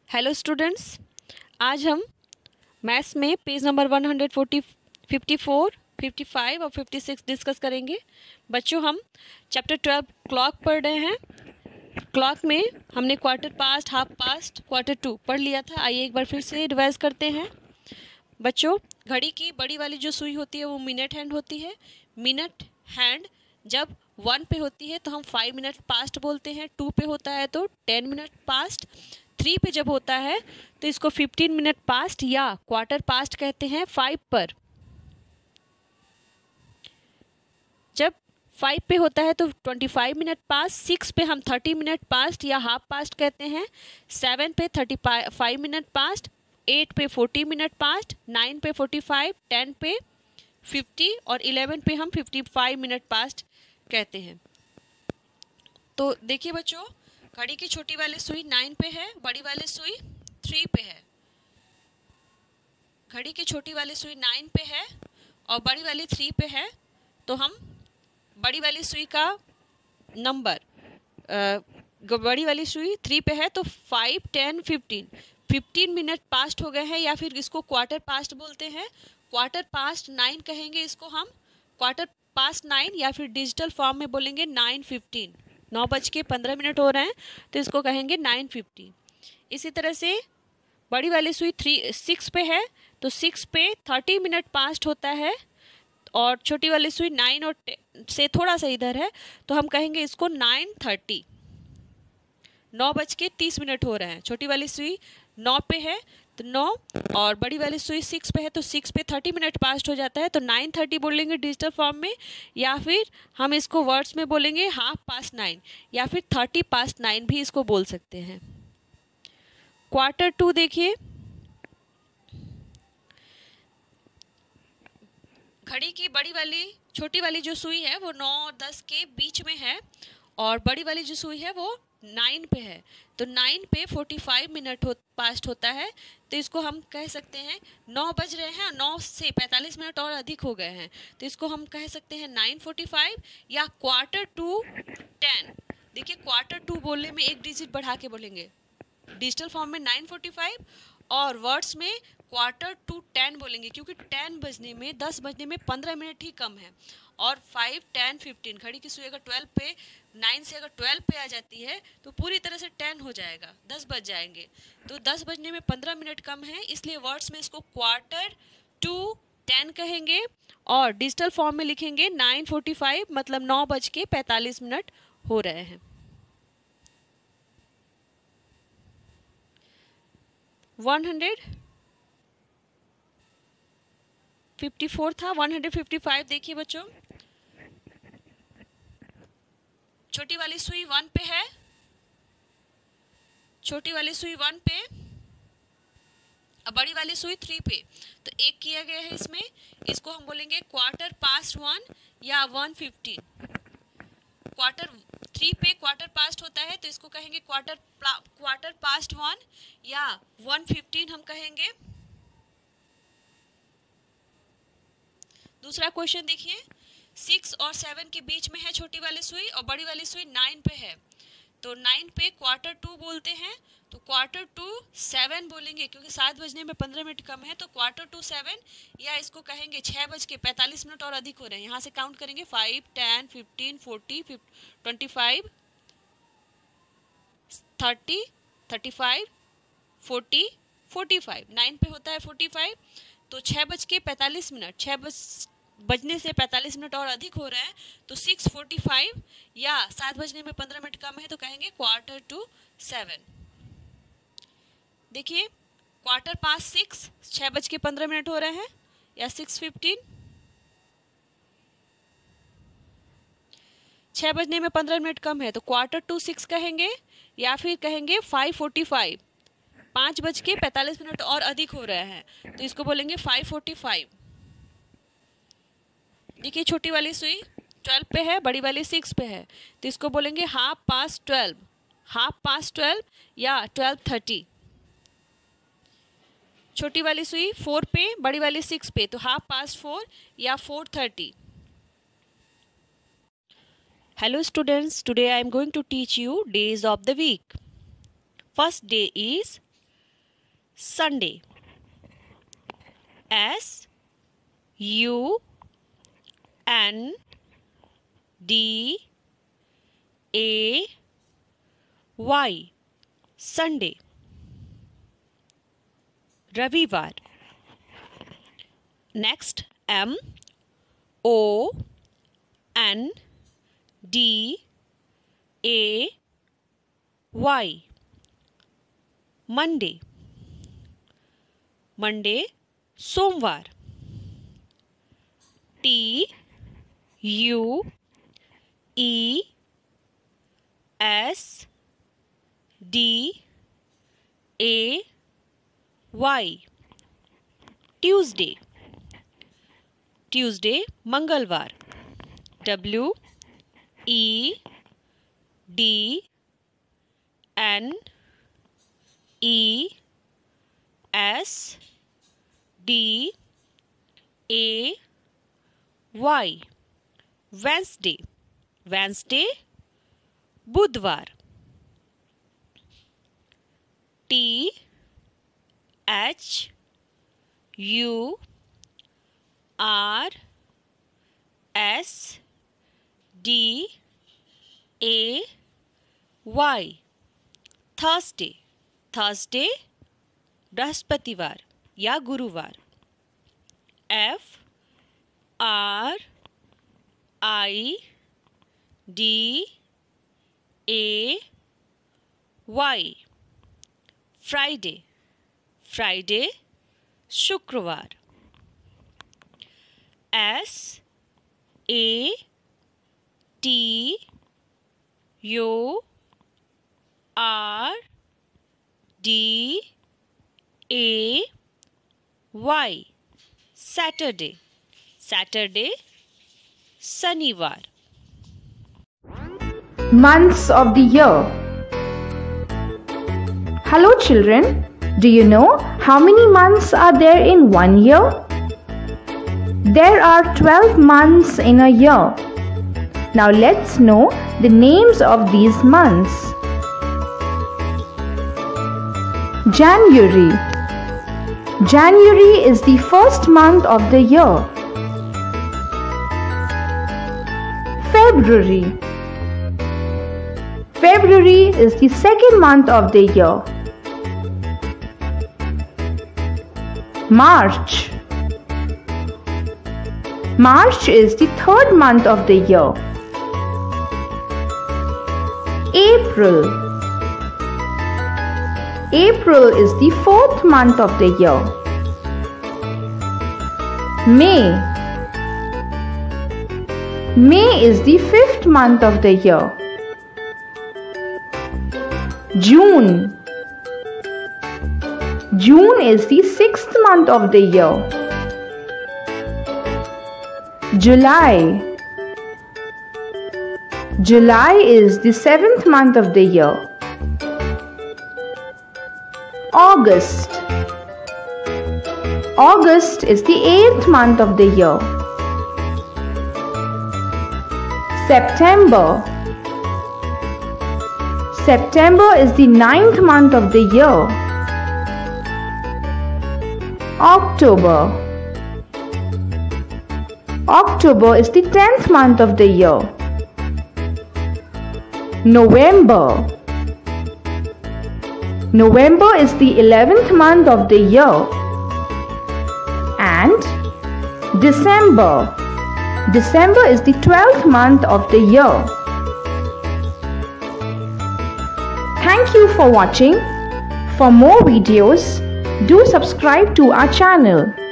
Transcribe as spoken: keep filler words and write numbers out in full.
Hello students, आज हम maths में page number one hundred forty fifty four fifty five और फिफ्टी सिक्स डिस्कस करेंगे। बच्चों, हम चैप्टर ट्वेल्व क्लॉक पढ़ रहे हैं। क्लॉक में हमने quarter past, half past, quarter to पढ़ लिया था। आइए एक बार फिर से रिवाइज करते हैं। बच्चों, घड़ी की बड़ी वाली जो सुई होती है वो मिनट हैंड होती है। मिनट हैंड जब वन पे होती है तो हम फाइव मिनट पास्ट बोलते हैं, टू पे होता है तो टेन मिनट पास्ट, थ्री पे जब होता है तो इसको फिफ्टीन मिनट पास्ट या क्वार्टर पास्ट कहते हैं। फाइव पर जब फाइव पे होता है तो twenty five minute past, six पे हम थर्टी मिनट पास्ट या हाफ पास्ट कहते हैं, सेवन पे thirty five minute past, eight पे फोर्टी मिनट पास्ट, नाइन पे फोर्टी फाइव, टेन पे फिफ्टी और इलेवन पे हम फिफ्टी फाइव मिनट पास्ट कहते हैं। तो देखिए बच्चों, घड़ी की छोटी वाली सुई नाइन पे है, बड़ी वाली सुई थ्री पे है। घड़ी की छोटी वाली सुई नाइन पे है और बड़ी वाली थ्री पे है, तो हम बड़ी वाली सुई का नंबर, बड़ी वाली सुई थ्री पे है तो five, ten, fifteen fifteen minute past हो गए हैं, या फिर इसको क्वार्टर पास्ट बोलते हैं। क्वार्टर पास्ट नाइन कहेंगे इसको हम, क्वार्टर पास्ट नाइन, या फिर डिजिटल फॉर्म में बोलेंगे नाइन फिफ्टीन। नौ बज के पंद्रह मिनट हो रहे हैं तो इसको कहेंगे नाइन फिफ्टी। इसी तरह से बड़ी वाली सुई थ्री सिक्स पे है तो सिक्स पे थर्टी मिनट पास्ट होता है, और छोटी वाली सुई नाइन और से थोड़ा सा इधर है तो हम कहेंगे इसको नाइन थर्टी। नौ बज के तीस मिनट हो रहे हैं। छोटी वाली सुई नौ पे है तो नौ, और बड़ी वाली सुई सिक्स पे है तो सिक्स पे थर्टी मिनट पास्ट हो जाता है तो नाइन थर्टी बोलेंगे डिजिटल फॉर्म में, या फिर हम इसको वर्ड्स में बोलेंगे हाफ पास्ट नाइन, या फिर थर्टी पास्ट नाइन भी इसको बोल सकते हैं। क्वार्टर टू देखिए, घड़ी की बड़ी वाली छोटी वाली जो सुई है वो नौ और दस के बीच में है, और बड़ी वाली जो सुई है वो नाइन पे है तो नाइन पे फोर्टी फाइव मिनट हो पास्ट होता है, तो इसको हम कह सकते हैं नौ बज रहे हैं, नौ से पैंतालीस मिनट और अधिक हो गए हैं तो इसको हम कह सकते हैं नाइन फोर्टी फाइव या क्वार्टर टू टेन। देखिए, क्वार्टर टू बोलने में एक डिजिट बढ़ा के बोलेंगे, डिजिटल फॉर्म में नाइन फोर्टी फाइव और वर्ड्स में क्वार्टर टू टेन बोलेंगे, क्योंकि टेन बजने में, दस बजने में पंद्रह मिनट ही कम है। और फाइव, टेन, फिफ्टीन, घड़ी की सुई अगर ट्वेल्व पे, नाइन से अगर ट्वेल्व पे आ जाती है तो पूरी तरह से टेन हो जाएगा, दस बज जाएंगे। तो दस बजने में पंद्रह मिनट कम है, इसलिए वर्ड्स में इसको क्वार्टर टू टेन कहेंगे, और डिजिटल फॉर्म में लिखेंगे नाइन फोर्टी फाइव, मतलब नौ बज के पैंतालीस मिनट हो रहे हैं। वन हंड्रेड फिफ्टी फोर था, वन हंड्रेड फिफ्टी फाइव देखिए बच्चों, छोटी वाली सुई वन पे है, छोटी वाली सुई वन पे और बड़ी वाली सुई थ्री पे, तो एक किया गया है इसमें, इसको हम बोलेंगे क्वार्टर पास्ट वन या वन फिफ्टीन। क्वार्टर थ्री पे क्वार्टर पास्ट होता है तो इसको कहेंगे क्वार्टर क्वार्टर पास्ट वन या वन फिफ्टीन हम कहेंगे। दूसरा क्वेश्चन देखिए, सिक्स और सेवन के बीच में है छोटी वाली सुई और बड़ी वाली सुई नाइन पे है, तो नाइन पे क्वार्टर टू बोलते हैं तो क्वार्टर टू सेवन बोलेंगे, क्योंकि सात बजने में पंद्रह मिनट कम है तो क्वार्टर टू सेवन, या इसको कहेंगे छः बज के पैंतालीस मिनट और अधिक हो रहे हैं। यहाँ से काउंट करेंगे five, ten, fifteen, forty, twenty five, thirty, thirty five, forty, forty five, nine पे होता है फोर्टी फाइव, तो छः बज के पैंतालीस मिनट, छः बज बजने से पैंतालीस मिनट और अधिक हो रहे हैं तो सिक्स फोर्टी फाइव, या सात बजने में पंद्रह मिनट कम है तो कहेंगे क्वार्टर टू सेवन। देखिए, क्वार्टर पास सिक्स, छः बज के पंद्रह मिनट हो रहे हैं, या सिक्स फिफ्टीन, छः बजने में पंद्रह मिनट कम है तो क्वार्टर टू सिक्स कहेंगे, या फिर कहेंगे फाइव फोर्टी फाइव, पाँच बज के पैंतालीस मिनट और अधिक हो रहे हैं तो इसको बोलेंगे फाइव फोर्टी फाइव। देखिए, छोटी वाली सुई ट्वेल्व पे है, बड़ी वाली सिक्स पे है तो इसको बोलेंगे half past twelve, half past twelve या ट्वेल्व थर्टी। छोटी वाली सुई फोर पे, बड़ी वाली सिक्स पे, तो हाफ पास फोर या four thirty. Hello students, today I am going to teach you days of the week. First day is Sunday. S U N D A Y Sunday. Ravivar. Next, M O N D A Y Monday. Monday, Somvar. T U E S D A Y Tuesday. Tuesday, Mangalvar. W E D N E S D A Y Wednesday. Wednesday, Budvar. T H U R S D A Y Thursday. Thursday, बृहस्पतिवार या गुरुवार. F R I D A Y Friday. Friday, शुक्रवार. S A T U R D A Y Saturday. Saturday, शनिवार. Months of the year. Hello children, do you know how many months are there in one year? There are twelve months in a year. Now let's know the names of these months. January. January is the first month of the year. February. February is the second month of the year. March. March is the third month of the year. April. April is the fourth month of the year. May. May is the fifth month of the year. June. June is the sixth month of the year. July. July is the seventh month of the year. August. August is the eighth month of the year. September. September is the ninth month of the year. October. October is the tenth month of the year. November. November is the eleventh month of the year. And December. December is the twelfth month of the year. Thank you for watching. For more videos, do subscribe to our channel.